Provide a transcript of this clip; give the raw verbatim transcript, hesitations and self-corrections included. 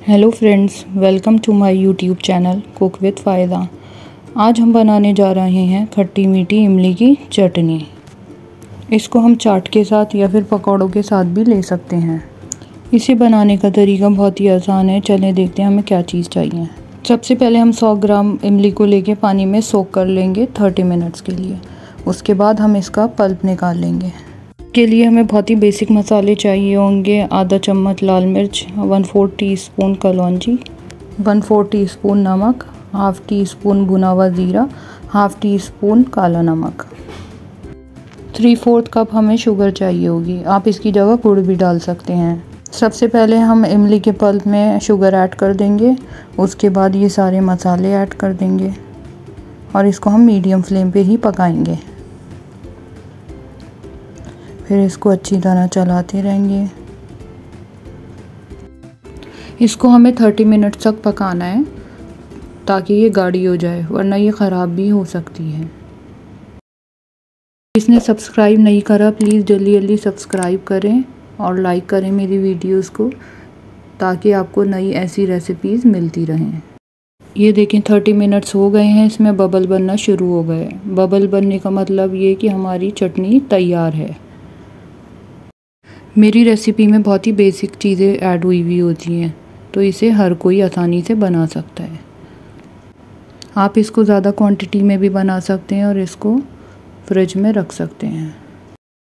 Hello friends, welcome to my YouTube channel cook with फ़ायदा। आज हम बनाने जा रहे हैं खट्टी मीठी इमली की चटनी। इसको हम चाट के साथ या फिर पकौड़ों के साथ भी ले सकते हैं। इसे बनाने का तरीका बहुत ही आसान है। चलें देखते हैं हमें क्या चीज़ चाहिए। सबसे पहले हम सौ ग्राम इमली को लेके पानी में सोक कर लेंगे तीस मिनट्स के लिए। उसके बाद हम इसका पल्प निकाल लेंगे। के लिए हमें बहुत ही बेसिक मसाले चाहिए होंगे। आधा चम्मच लाल मिर्च, वन फोर टी स्पून कलौंजी, वन फोर टी स्पून नमक, हाफ़ टी स्पून भुना हुआ ज़ीरा, हाफ़ टी स्पून काला नमक। थ्री फोर्थ कप हमें शुगर चाहिए होगी। आप इसकी जगह गुड़ भी डाल सकते हैं। सबसे पहले हम इमली के पल्प में शुगर ऐड कर देंगे। उसके बाद ये सारे मसाले ऐड कर देंगे और इसको हम मीडियम फ्लेम पे ही पकाएंगे। फिर इसको अच्छी तरह चलाते रहेंगे। इसको हमें तीस मिनट तक पकाना है ताकि ये गाढ़ी हो जाए, वरना ये ख़राब भी हो सकती है। जिसने सब्सक्राइब नहीं करा प्लीज़ जल्दी जल्दी सब्सक्राइब करें और लाइक करें मेरी वीडियोस को, ताकि आपको नई ऐसी रेसिपीज़ मिलती रहें। ये देखें तीस मिनट्स हो गए हैं, इसमें बबल बनना शुरू हो गए। बबल बनने का मतलब ये कि हमारी चटनी तैयार है। मेरी रेसिपी में बहुत ही बेसिक चीज़ें ऐड हुई हुई होती हैं, तो इसे हर कोई आसानी से बना सकता है। आप इसको ज़्यादा क्वांटिटी में भी बना सकते हैं और इसको फ्रिज में रख सकते हैं।